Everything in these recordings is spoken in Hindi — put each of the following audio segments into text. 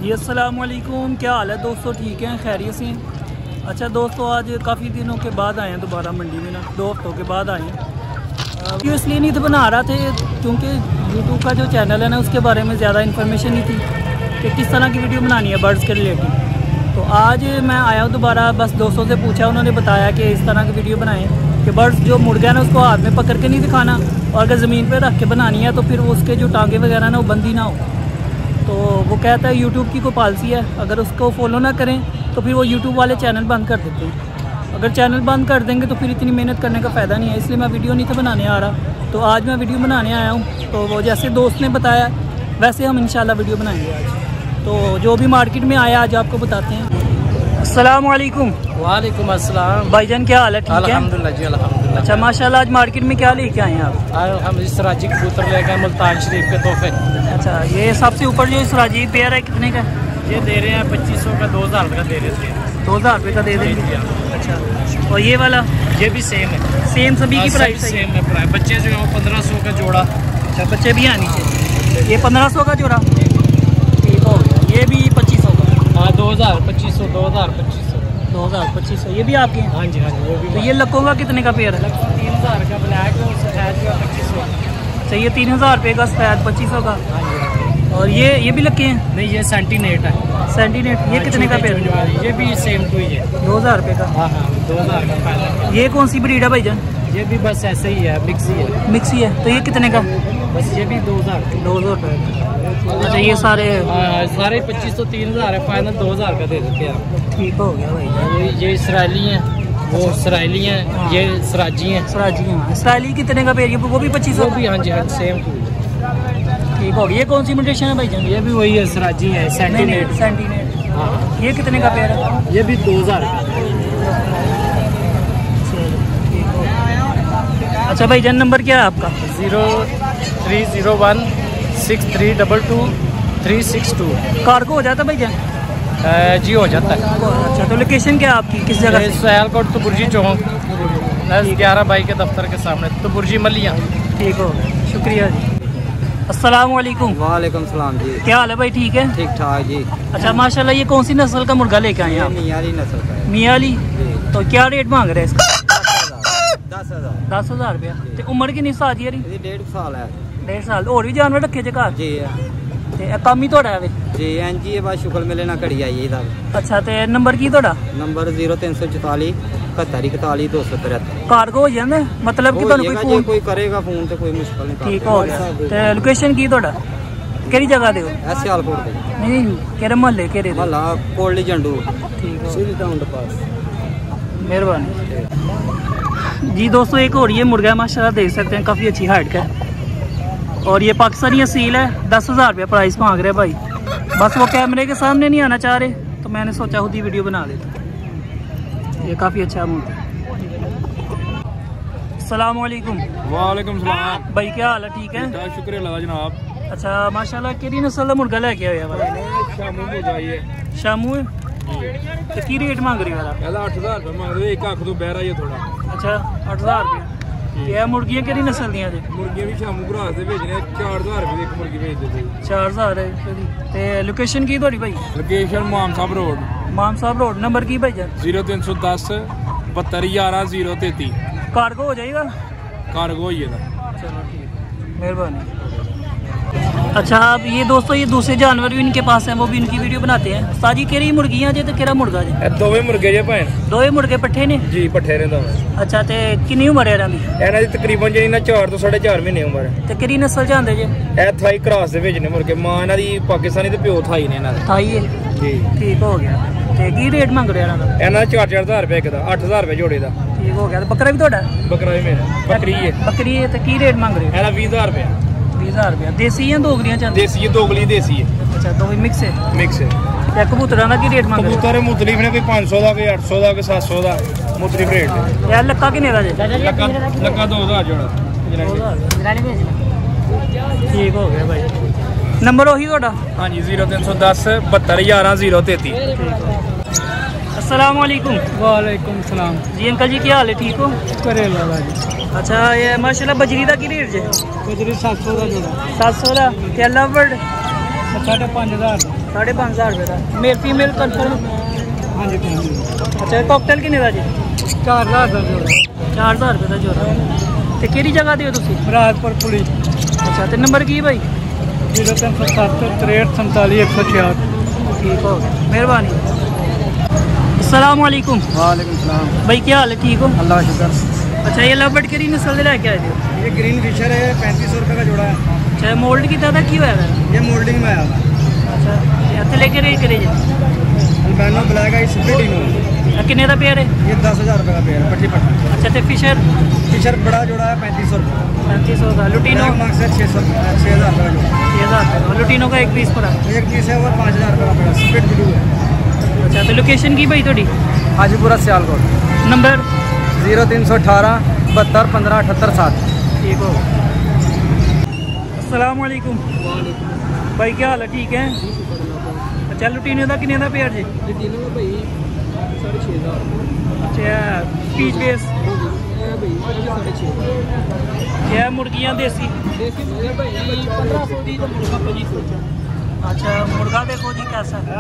जी अस्सलाम वालेकुम, क्या हाल है दोस्तों? ठीक हैं, खैरियत से हैं? अच्छा दोस्तों, आज काफ़ी दिनों के बाद आए हैं दोबारा मंडी में ना, 2 हफ्तों के बाद आए हैं। वीडियो इसलिए नहीं तो बना रहा थे क्योंकि यूट्यूब का जो चैनल है ना उसके बारे में ज़्यादा इन्फॉर्मेशन नहीं थी कि किस तरह की वीडियो बनानी है बर्ड्स के रिलेटेड। तो आज मैं आया हूँ दोबारा, बस दोस्तों से पूछा, उन्होंने बताया कि इस तरह की वीडियो बनाएं कि बर्ड्स जो मुर्गा है ना उसको हाथ में पकड़ के नहीं दिखाना, और अगर ज़मीन पर रख के बनानी है तो फिर उसके जो टांगे वगैरह ना वो बंदी ना हो। तो वो कहता है यूट्यूब की कोई पॉलिसी है, अगर उसको फॉलो ना करें तो फिर वो यूट्यूब वाले चैनल बंद कर देते हैं। अगर चैनल बंद कर देंगे तो फिर इतनी मेहनत करने का फ़ायदा नहीं है, इसलिए मैं वीडियो नहीं था बनाने आ रहा। तो आज मैं वीडियो बनाने आया हूँ। तो वो जैसे दोस्त ने बताया वैसे हम इंशाल्लाह वीडियो बनाएंगे आज। तो जो भी मार्केट में आया आज आपको बताते हैं। अस्सलाम वालेकुम। वालेकुम अस्सलाम। भाईजान क्या हाल है? ठीक है अल्हम्दुलिल्लाह जी, अल्हम्दुलिल्लाह। अच्छा माशाल्लाह, आज मार्केट में क्या लेके आए हैं आप? हम इस सराजी कबूतर लेके आए मुल्तान शरीफ के तोहफे। अच्छा, ये सबसे ऊपर जो सराजी पेयर है कितने का? ये दे रहे हैं 2500 का, 2000 का दे रहे थे। 2000 रुपये का दे देंगे। अच्छा, और ये वाला? ये भी सेम है, सेम सभी की प्राइस सेम है प्राइस। बच्चे जो है 1500 का जोड़ा। अच्छा, बच्चे भी आनी चाहिए। ये 1500 का जोड़ा, ठीक हो गया। ये भी 2500 का? हाँ, 2000 2500 2000 2500 2000 2500। ये भी आपके हैं? हाँ जी, हाँ जी, वो भी। तो ये लक्कों का कितने का पेयर है? 3000 का ब्लैक और सफेद का 2500। अच्छा, ये 3000 रुपये का, सफेद 2500 का। हाँ जी। और ये भी लक्के हैं? नहीं, ये सेंटीनेट है। सेंटीनेट, ये कितने का पेयर है? ये भी सेम टू ही है, 2000 रुपये का। हाँ हाँ, 2000 का फायदा। ये कौन सी ब्रीड है भाईजान? ये भी बस ऐसे ही है, मिक्स ही है। मिक्सी है, तो ये कितने का? बस ये भी 2000 रुपये का। अच्छा, ये सारे? सारे 2500 3000 है, फाइनल 2000 का दे देते हैं। ठीक हो गया भाई। ये इसराइली हैं, वो इसराइली हैं, ये सराजी हैं। सराजी हैं। इसराइली कितने का पेयर? वो भी 2500 भी? हाँ जी, हाँ, सेम टू। ठीक हो गया। ये कौन सी म्यूटेशन है भाईजान? ये भी वही है, सराजी है, सेंटीनेट। सेंटीनेट। हाँ। ये कितने का पेयर है? ये भी 2000 का। अच्छा भाईजान, नंबर क्या है आपका? 0301 6322 362। कार्गो हो जाता भाईजान? जी हो जाता है। अच्छा, तो लोकेशन क्या है आपकी, किस जगह? सयालकोट तो बुर्जी चौक 11 बाई के दफ्तर के सामने, तो बुर्जी मलिया। ठीक हो, शुक्रिया जी। अस्सलाम वालेकुम। वालेकुम सलाम जी। क्या हाल है भाई? ठीक है, ठीक ठाक जी। अच्छा माशाल्लाह, ये कौन सी नस्ल का मुर्गा लेके आए हैं आप? मियाली नस्ल का है। मियाली। तो क्या रेट मांग रहे हैं इसका? 10,000 रुपया। तो उम्र किन्नी साल दी? 1.5 साल है। 1.5 साल। और भी जानवर रखे जे घर? जी ते काम ही थोड़ा है? जी एन जी, बस शुक्र मिले ना घड़ी आई है। अच्छा, ते नंबर की थोड़ा? नंबर 0344 71 41 273। कार्गो हो जाए मतलब कि कोई फोन कोई करेगा फोन तो कोई मुश्किल नहीं। ठीक हो गया। ते लोकेशन की थोड़ा केड़ी जगह दे? सियालकोट दे। नहीं, केरे मोहल्ले केरे? मोहल्ला कोटली जंडू। ठीक हो, सीधी टाउन के पास। मेहरबानी जी। दोस्तों, एक और ये मुर्गा है माशाल्लाह, देख सकते हैं काफ़ी अच्छी हाइट का है, और ये पाकिस्तानी असील है। 10,000 रुपया प्राइस मांग रहे भाई। बस वो कैमरे के सामने नहीं आना चाह रहे, तो मैंने सोचा खुद ही वीडियो बना देता। ये काफ़ी अच्छा मुर्गा है। अस्सलाम वालेकुम। वालेकुम सलाम भाई, क्या हाल है? ठीक है, शुक्रिया लगा जनाब। अच्छा माशाल्लाह, केड़ी नस्ल का मुर्गा लेके आया वाला? शामू हो जाइए। शामू है। तो की रेट मांग रही वाला? 8,000 रुपये मांग रहे, एक आख तो बहरा ही थोड़ा। अच्छा, 8,000 रुपया। ये मुर्गियाँ केड़ी नस्ल दियां जे? मुर्गियां भी शामू भरा से भेजने 4,000 रुपये एक मुर्गी भेज देते। 4,000 है। ते लोकेशन की थोड़ी भाई? लोकेशन माम साहब रोड। माम साहब रोड। नंबर की भाई जान? 0310 72 11 033। कार्गो हो जाएगा? कार्गो ही है। चलो ठीक, मेहरबानी। अच्छा, अब ये दोस्तों, ये दूसरे जानवर भी इनके पास हैं, वो भी इनकी वीडियो बनाते हैं। साजी केरी मुर्गियां जे ते केरा मुर्गा जे? दोवे मुर्गे जे भैन। दोवे मुर्गे पट्ठे ने? जी, पट्ठे ने दोवे। अच्छा, ते किन्नी उम्र है इन्हां दी? ਇਹਨਾਂ ਦੀ ਤਕਰੀਬਨ ਜਿਹੜੀ ਨਾ 4 ਤੋਂ 4.5 ਮਹੀਨੇ ਉਮਰ ਹੈ। ਤੇ ਕਿਹੜੀ ਨਸਲ ਚ ਆਂਦੇ ਜੇ? ਇਹ ਥਾਈ ਕ੍ਰਾਸ ਦੇ ਵਿੱਚ ਨੇ ਮੁਰਗੇ। ਮਾਂ ਇਹਨਾਂ ਦੀ ਪਾਕਿਸਤਾਨੀ ਤੇ ਪਿਓ ਥਾਈ ਨੇ ਇਹਨਾਂ ਦੇ। ਥਾਈ ਹੈ? ਜੀ, ਠੀਕ ਹੋ ਗਿਆ। ਤੇ ਕੀ ਰੇਟ ਮੰਗ ਰਹੇ ਇਹਨਾਂ ਦਾ? ਇਹਨਾਂ ਦਾ 4,000 ਰੁਪਏ ਇੱਕ ਦਾ, 8,000 ਰੁਪਏ ਜੋੜੇ ਦਾ। ਠੀਕ ਹੋ ਗਿਆ। ਤੇ ਬੱਕਰਾ ਵੀ ਤੁਹਾਡਾ? ਬੱਕਰਾ ਵੀ ਮੇਰਾ। ਬੱਕਰੀ ਹੈ। ਬੱਕਰੀ ਹੈ। ਤੇ ਕੀ ਰੇਟ ਮੰਗ ਰਹੇ ਹੋ? ਇਹਦਾ 20,000 ਰੁਪਏ। 20,000 रुपया। देसी या दोगलियां चलती? देसी है, दोगली देसी है। अच्छा, तो मिक्स है? मिक्स है। या कबूतरां दा की रेट मांग? कबूतर मुतलिफ ने, कोई 500 का, कोई 800 का, कोई 700 का, मुतलिफ रेट है। यार लक्का किन्ने दा जे? लक्का 2,000 जोड़ा। ठीक हो गया भाई। नंबर वही ਤੁਹਾਡਾ? हाँ जी, 0310 72 11 033। अस्सलाम वालेकुम। वालेकुम सलाम जी अंकल जी, क्या हाल है? ठीक हो? करे लाला जी। अच्छा, ये माशाल्लाह बजरी का की रेट जे? बजरी 700 का जोड़ा। 700 का। क्या लव बर्ड? 5,500। 5,500 रुपये का मेल फीमेल कन्फर्म। हाँ जी अच्छा कॉकटेल किन्ने दा जी? 4,000 का जोड़ा 4,000 रुपये का जोड़ा। ते केड़ी जगह दे हो तुसी? राजपुर पुलिस अच्छा ते नंबर की भाई? 0307 63 47 166। ठीक हो गया, मेहरबानी। अस्सलाम वालेकुम। वालेकुम सलाम। भाई क्या हाल है, ठीक हो? अल्लाह का शुक्र। अच्छा ये लवबर्ड केड़ी नस्ल दे लेके आए थे? ये ग्रीन फिशर है, 3500 रुपये का जोड़ा है। अच्छा मोल्ड कितना था, की होया? ये मोल्डिंग में आया था। अच्छा हत्थ लेके रेट करे जी? अल्बानो ब्लैक आई स्प्लिटिनो। किन्ने का पेयर है? ये 10,000 रुपये का पेयर है, पट्टी पट्टी। अच्छा तो फिशर? फिशर बड़ा जोड़ा है 3500 रुपये। 3500 का। लुटीनो? 6,000 रुपये का जोड़ा। 6,000 रुपये। लुटीनो का एक पीस पड़ा? एक पीस है वो 5,000 रुपये का पड़ा, स्प्लिट ब्लू है। अच्छा तो लोकेशन की भाई थोड़ी? हाजीपुरा सियालकोट। नंबर? 0318 72 15 78 7। ठीक हो। अस्सलाम वालेकुम। भाई क्या हाल है, ठीक है? अच्छा लुटीनो का किन्ने का पेयर जी? लुटीनो का भाई 6,500। अच्छा पीच बेस? भाई 6,500। क्या मुर्गियाँ देसी? देसी भाई 1500 दी तो मुर्गा 2500। अच्छा मुर्गा देखो जी कैसा है।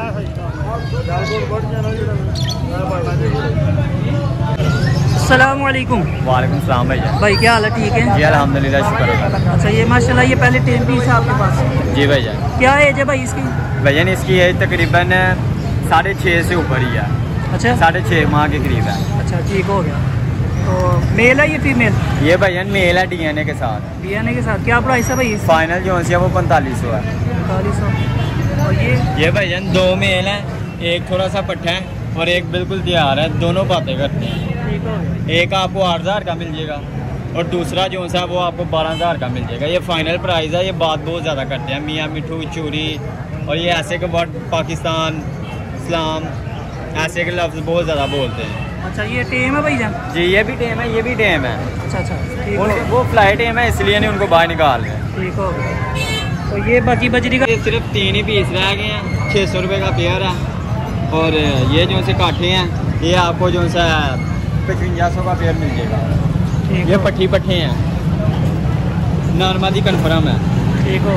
अस्सलाम वालेकुम। वालेकुम सलाम भैया। भाई क्या हाल है, ठीक है? जी अल्हम्दुलिल्लाह, शुक्र है। अच्छा ये माशाल्लाह ये पहले टेम पीस है आपके पास? जी भैया। क्या एज है भाई इसकी? भैया इसकी एज तकरीबन 6.5 से ऊपर ही है, अच्छा 6.5 माह के करीब है। अच्छा ठीक हो गया। तो मेल है ये फीमेल? ये भैया मेल है DNA के साथ। DNA के साथ क्या प्राइस है भाई? फाइनल जो है वो 4500 है। 4500। और ये भैया 2 मेल है, एक थोड़ा सा पट्टा है और एक बिल्कुल तैयार है, दोनों बातें करते हैं। ठीक हो गया। एक आपको 8,000 का मिल जाएगा और दूसरा जो है वो आपको 12,000 का मिल जाएगा। ये फाइनल प्राइस है। ये बात बहुत ज़्यादा करते हैं, मियाँ मिठू चूरी और ये ऐसे के वर्ड पाकिस्तान इस्लाम ऐसे के लफ्ज़ बहुत ज़्यादा बोलते हैं। अच्छा ये टेम है भाई जान? जी ये भी टेम है, ये भी टेम है। अच्छा अच्छा ठीक हो गया। वो फ्लाई टेम है, इसलिए नहीं उनको बाहर निकाल रहे। ठीक हो गया। तो ये बाकी बजरी का ये सिर्फ 3 ही पीस रह गए हैं, 600 रुपये का पेयर है। और ये जो से काठे हैं ये आपको जो सा 5500 का पेयर मिल जाएगा। ठीक ये हो। पट्टी पट्टे हैं, नॉर्मली कन्फर्म है। ठीक हो।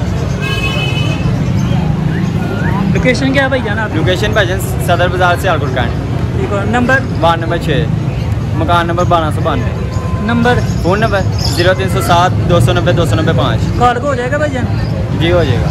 लोकेशन क्या है भाई जाना आप? लोकेशन भाईजान सदर बाजार से आलकुट कैंट। ठीक हो। नंबर? वार्ड नंबर 6 मकान number 1292। Number? Phone number 0307 290 295। Call को हो जाएगा भाई जान? जी हो जाएगा।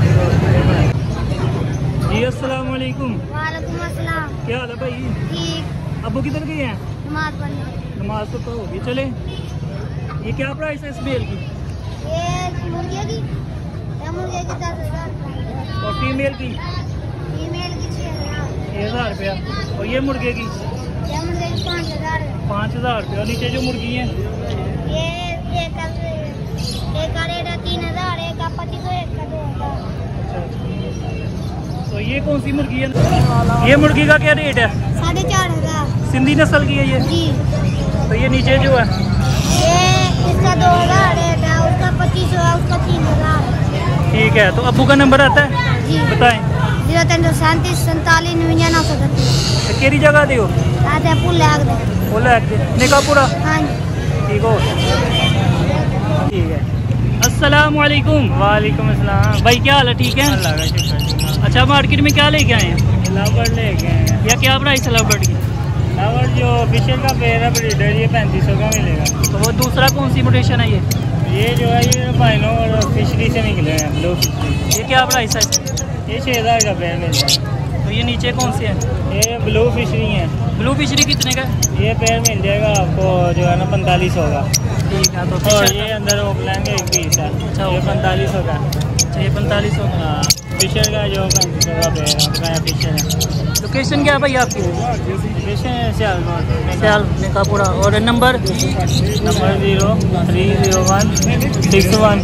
जी अस्सलाम वालेकुम। वालेकुम अस्सलाम। क्या हाल है भाई? ठीक। अब्बू किधर गए हैं? नमाज पढ़ने। नमाज तो होगी, चले। ये क्या प्राइस है इस बेल की? ये मुर्गे की 10,000। और फीमेल की? फीमेल की 6,000। 6,000 रुपया। और ये मुर्गे की? ये मुर्गे की 5,000। 5,000 रुपया। और नीचे जो मुर्गी हैं? ये एक का रेट है 3,000, एक का 2500, एक का 2,000। तो ये कौन सी मुर्गी है? ये मुर्गी का क्या रेट है? 4,500। सिंधी नस्ल की है ये? जी। तो ये नीचे जो है? ये इसका 2,000 रेट है, उसका 2500 है, उसका 3,000। ठीक है। तो अब्बू का नंबर आता है? जी। बताएं। 0337 47 99 930। तो केरी जगह दे हो? आते पुल लाग दे। वो लैक दे निकापुरा। हाँ जी। ठीक हो। ठीक है। अस्सलाम वालेकुम। वालेकुम अस्सलाम। भाई क्या हाल है, ठीक है? अल्लाह का शुक्र। अच्छा मार्केट में क्या लेके आए हैं? लवबर्ड लेके आए हैं। या क्या प्राइस है लवबर्ड की? लवबर्ड जो फिशर का पेयर है ब्रीडर, ये 3500 का मिलेगा। तो वो दूसरा कौन सी मोटेशन है ये? ये जो है ये बाइनो और फिशरी से निकले हैं, ब्लू फिशरी। ये क्या प्राइस है? ये 6,000 का पेयर मिल जाएगा। तो ये नीचे कौन सी है? ये ब्लू फिशरी है। ब्लू फिशरी कितने का है? ये पेयर मिल जाएगा आपको जो है ना 4500 का। ठीक है। तो और फिशर ये अंदर ओपलैंड का एक पीस है, अच्छा, ये 4500 का। अच्छा ये 4500 का। हाँ फिशर का जो 3500 का पेयर है, नया फिशर है। लोकेशन क्या है भाई आपकी? फिशर है सियालकोट। सियाल निकापुरा। और नंबर? नंबर 0301 61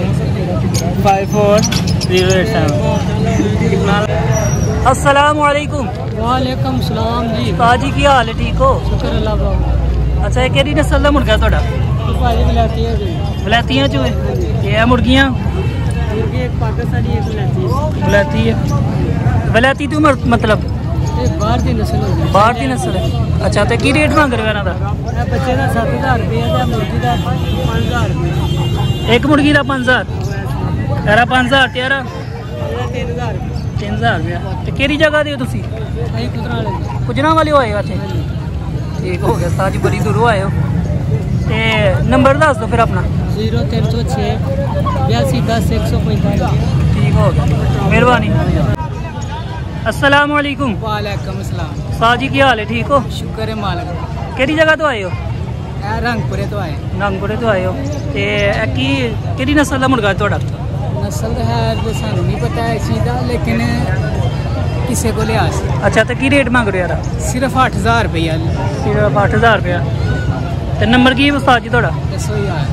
54 087। अस्सलाम वालेकुम। वालेकुम सलाम जी। ताजी की हाल है, ठीक हो? शुक्र अल्लाह का। अच्छा ये केरी नस्ल का मुर्गा थोड़ा? भाजी मिलाती है जी। वलैतियाँ जो है ये है मुर्गियाँ? मुर्गी एक पाकिस्तानी, एक मिलाती है। वलैती है। वलैती तो मतलब ये बाहर की नस्ल होगी। बाहर की नस्ल है। अच्छा तो की रेट मांग रहे हो इन्हां दा? बच्चे का 7,000 रुपये है, मुर्गी का 5,000 रुपये। एक मुर्गी का 5,000? तेरा 5,000 तेरा 3,000 रुपये। 3000 रुपया। तो केड़ी जगह दे तुसी? कुजरा वाले हो आए हो इत्थे? ठीक हो गया उस्ताद जी, बड़ी दूरों आए हो। ते नंबर दस दो फिर अपना। 0306 82 10 145। ठीक हो गया, मेहरबानी। अस्सलाम वालेकुम। वालेकुम अस्सलाम। उस्ताद जी की हाल है, ठीक हो? शुक्र है मालिक। केड़ी जगह तो आए हो? रंगपुरे तो आए। रंगपुरे तो आए हो। ते की केड़ी नस्ल दा मुर्गा है तुहाडा? नस्ल है तो सानू नहीं पता है इस चीज़ का, लेकिन किसी को लिया। अच्छा, तो की रेट मांग रहे हो यार? सिर्फ 8000 रुपया। सिर्फ 8000 रुपया। तो नंबर की है उस्ताद जी तुहाडा? दसो यार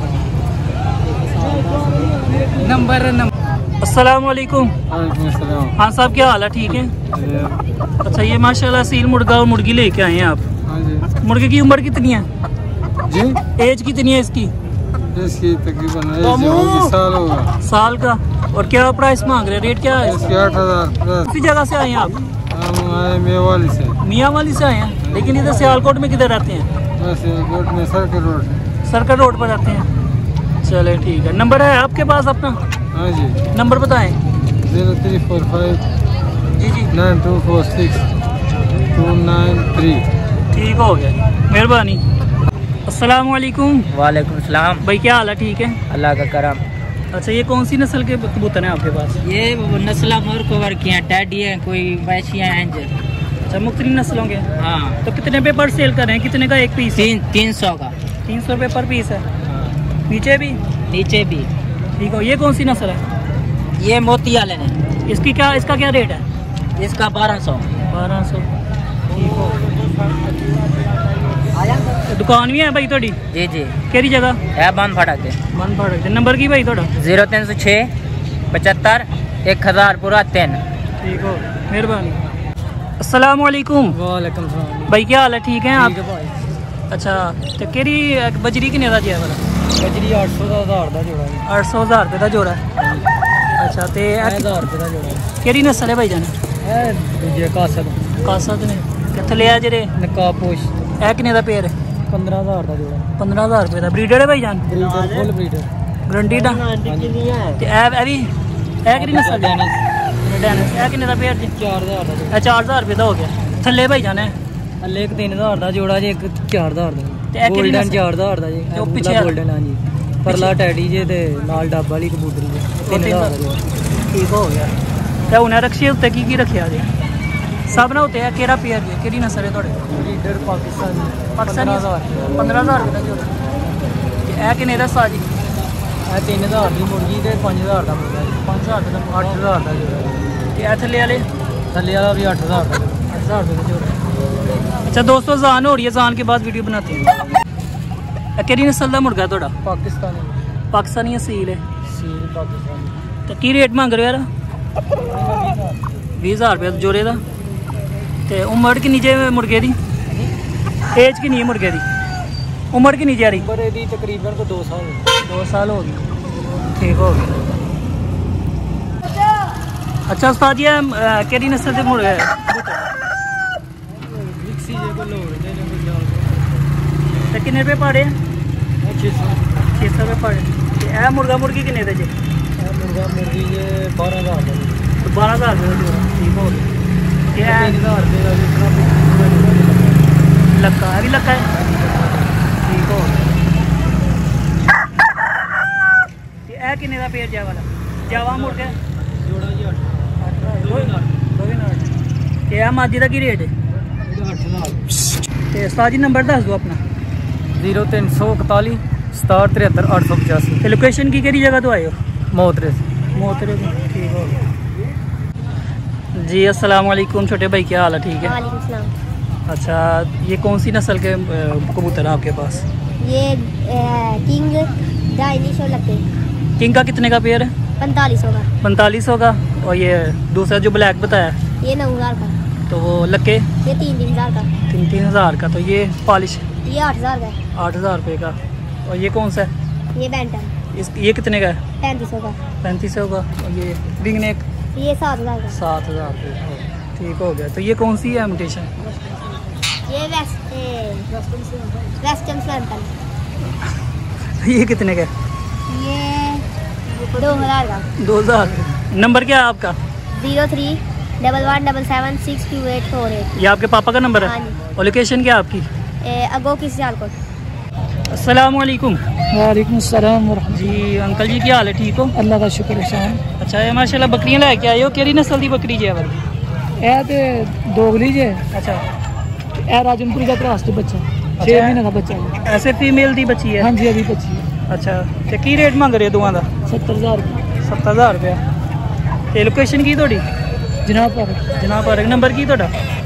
नंबर। अस्सलाम वालेकुम। हाँ साहब, क्या हाल है, ठीक है? अच्छा, ये माशाल्लाह सील मुर्गा और मुर्गी लेके आए हैं आप। मुर्गे की उम्र कितनी है जी? एज कितनी है इसकी? इसकी तकरीबन साल होगा। साल का। और क्या प्राइस मांग रहे हैं, रेट क्या है? इसकी 8000। किसी जगह से आए हैं आप? हम आए मेवाली से। मियाँवाली से आए हैं, लेकिन इधर सियालकोट में किधर रहते हैं? सियालकोट में सर्कल रोड। सर्कल रोड पर रहते हैं। चले ठीक है। नंबर है आपके पास अपना? हाँ जी। नंबर बताएं। 0345 जी जी 9246 293। ठीक हो गया, मेहरबानी। अस्सलाम वालेकुम। वालेकुम सलाम। भाई क्या हाल है, ठीक है? अल्लाह का करम। अच्छा, ये कौन सी नस्ल के कबूतर हैं आपके पास? ये नस्ल कवर की हैं, टैडी है, कोई वैशियाँ हैं। अच्छा, मुख्तलिफ नस्लों के। हाँ, तो कितने पे पर सेल कर रहे हैं, कितने का एक पीस? 300 का। 300 रुपये पर पीस है। नीचे भी? नीचे भी। ठीक हो। ये कौन सी नस्ल है? ये मोती वाले ने। इसका क्या रेट है? इसका 1200। 1200। ठीक हो। दुकान भी है भाई थोड़ी? जी जी। केड़ी जगह है? बंद फटा के। मन फाड़क। नंबर की भाई थोड़ा? 0306 75 1000 पूरा 3। ठीक हो, मेहरबानी। अस्सलाम वालेकुम। वालेकुम सलाम भाई क्या हाल है, ठीक है आप? भाई। अच्छा, तो केड़ी बजरी किन्ने दा जिया वाला? गजरी 800 का 1000 का जोड़ा है। 800,000 रुपये का जोड़ा है। अच्छा, तो 1000 रुपये का जोड़ा है। केड़ी नस्ल है भाई जान? दूजे कासद कासद ने। कितने लिया जेरे? नकाबपोश। है किन्ने दा पेयर? 15000 का जोड़ा। 15,000 रुपये का। ब्रीडर है भाई जान? Breeder, full breeder. गारंटी दा? ते ए भी है किन्नी नस्ल? डेनिस। है किन्ने दा पेयर जी? 4000 का जोड़ा। 4000 रुपये का हो गया। थल्ले भाई जान है? हल्ले एक 3000 का जोड़ा जी, एक 4000 ते का। ਇਹ ਕਿਹੜੀ गोल्डन ਨਸਲ? 4000 ਦਾ ਜੀ। ਉਹ ਪਿੱਛੇ ਵਾਲਾ? गोल्डन हाँ जी। परला टैडी जे ते नाल डब वाली कबूतरी जे। 3000 का जोड़ा। ठीक हो गया। तो उन्हें रखिए उत्ते की रखिया जी? सब ना होते हैं। केड़ा पेयर जी, केड़ी नस्ल है थोड़े? ब्रीडर पाकिस्तानी। 15,000 रुपये का जोड़ा। है किन्ने दा साजी? 3000 की मुर्गी ते 5000 का मुर्गा। 5000 रुपये का। 8000 का जोड़ा। ते थल्ले वाले? थल्ले वाला भी 8000 का। 8000 रुपये का जोड़ा। अच्छा दोस्तों, जान हो रही है, जान के बाद वीडियो बनाते हैं। केड़ी नस्ल का मुर्गा थोड़ा? पाकिस्तानी। पाकिस्तानी असील है। सील पाकिस्तानी। तो की रेट मांग रहे हो यार? 20,000 रुपये जोड़े का। तो उम्र किन्नी जे मुर्गे की? एज किन्नी है मुर्गे की? उम्र किन्नी जा रही? पर यदि तकरीबन को 2 साल। 2 साल हो गए। ठीक हो गया। अच्छा उस्ताद जी, केड़ी नस्ल के मुर्गे? मिक्सी जे को लोड़ दे ने को जाल। तो किन्ने रुपये पाड़े? 600। 600 रुपये पाड़े। तो यह मुर्गा मुर्गी किन्ने दे जे? मुर्गा मुर्गी जे 12000 का। 12,000 रुपये का जोड़ा। ठीक हो गया। 3000 रुपये का जितना लक्का है भी लक्का है। ठीक हो गया। यह किन्ने का पेड़ जा वाला? जावा मुर्गा जोड़ा जी 8। यह मादी का की रेट है? 8000। तो उस्ताद जी नंबर दस दो अपना। 0341 67 885। तो लोकेशन की केड़ी जगह तो आए हो? मोहतरे से। मोहतरे से। ठीक हो गया जी। अस्सलाम वालेकुम छोटे भाई, क्या हाल है, ठीक है? वालेकुम सलाम। अच्छा, ये कौन सी नस्ल के कबूतर है आपके पास? ये किंग दाइनिश और लक्के। किंग का कितने का पेयर है? 4500 का। 4500 का। और ये दूसरा जो ब्लैक बताया, ये 9000 का। तो वो लक्के? ये 3000 का। 3,000 का। तो ये पॉलिश? ये 8000 का है। 8,000 रुपये का। और ये कौन सा है? ये बैंटम ये कितने का है? 3500 का। 3500 का। और ये विंग नेक? ये 7000 का। 7,000 रुपये। ठीक हो गया। तो ये कौन सी है म्यूटेशन? ये वेस्टर्न फ्लैम्पन। ये कितने का है? ये 2000 का। 2,000। नंबर क्या है आपका? 03 11776284 ये आपके पापा का नंबर हाँ है? जी। और लोकेशन क्या है आपकी? अगो की सियालकोट। अस्सलाम वालेकुम। वालेकुम अस्सलाम व रहमतुल्लाह। जी अंकल जी क्या हाल है, ठीक हो? अल्लाह का शुक्र है शान। अच्छा ये माशाल्लाह बकरियां लेके आए हो, केड़ी नस्ल दी बकरी जी है वाली? ए ते दोगली जे अच्छा ए राजनपुरी का क्रॉस ते बच्चा 6 महीने का बच्चा है। ऐसे फीमेल दी बच्ची है? हाँ जी अभी बच्ची है। अच्छा ते की रेट मंग रहे हो दोवां दा? 70,000 रुपये 70,000 रुपया। ते लोकेशन की थोड़ी? जनाब पर जनाब पर नंबर की थोड़ा?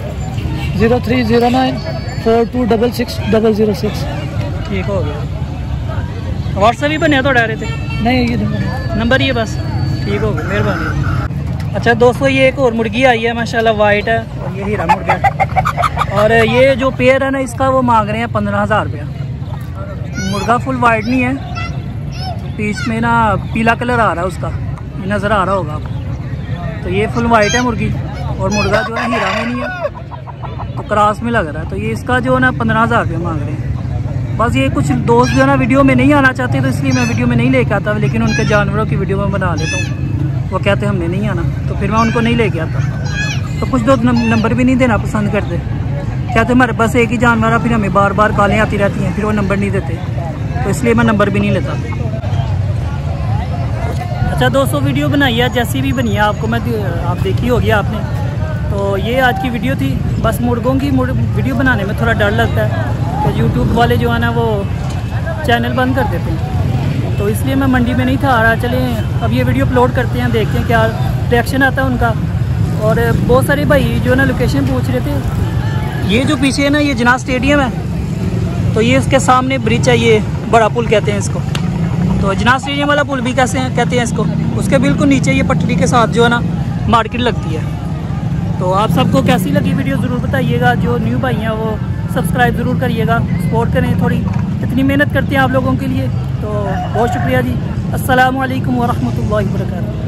03094266 ठीक हो गया। व्हाट्सएप ही बनया थोड़ा रे ते? नहीं ये नंबर ही है बस। ठीक हो गया, मेहरबानी। अच्छा दोस्तों ये एक और मुर्गी आई है माशाल्लाह, वाइट है और ये हीरा मुर्गा है। और ये जो पेयर है ना इसका वो मांग रहे हैं 15,000 रुपया। मुर्गा फुल वाइट नहीं है, बीच में ना पीला कलर आ रहा है उसका, ये नज़र आ रहा होगा आपको। तो ये फुल वाइट है मुर्गी, और मुर्गा जो है हीरा में नहीं है तो क्रॉस में लग रहा है। तो ये इसका जो है ना 15,000 रुपया मांग रहे हैं। बस ये कुछ दोस्त जो है ना वीडियो में नहीं आना चाहते, तो इसलिए मैं वीडियो में नहीं लेके आता, लेकिन उनके जानवरों की वीडियो में बना देता हूँ। वो कहते हमने नहीं आना, तो फिर मैं उनको नहीं लेके आता। तो कुछ दोस्त नंबर भी नहीं देना पसंद करते, कहते हमारे पास एक ही जानवर है, फिर हमें बार बार कॉलें आती रहती हैं, फिर वो नंबर नहीं देते, तो इसलिए मैं नंबर भी नहीं लेता। अच्छा दोस्तों वीडियो बनाई है जैसी भी बनी है, आपको मैं आप देखी होगी आपने। तो ये आज की वीडियो थी। बस मुर्गों की वीडियो बनाने में थोड़ा डर लगता है कि यूट्यूब वाले जो है ना वो चैनल बंद कर देते हैं, तो इसलिए मैं मंडी में नहीं था आ रहा। चले अब ये वीडियो अपलोड करते हैं, देखते हैं क्या रिएक्शन आता है उनका। और बहुत सारे भाई जो है ना लोकेशन पूछ रहे थे। ये जो पीछे है ना ये जिनाह स्टेडियम है, तो ये इसके सामने ब्रिज है, ये बड़ा पुल कहते हैं इसको। तो जिनाह स्टेडियम वाला पुल भी कैसे हैं कहते हैं इसको। उसके बिल्कुल नीचे ये पटरी के साथ जो है ना मार्केट लगती है। तो आप सबको कैसी लगी वीडियो ज़रूर बताइएगा। जो न्यू भाई हैं वो सब्सक्राइब ज़रूर करिएगा, सपोर्ट करें थोड़ी, इतनी मेहनत करते हैं आप लोगों के लिए। तो बहुत शुक्रिया जी। अस्सलामु अलैकुम व रहमतुल्लाहि व बरकातहू।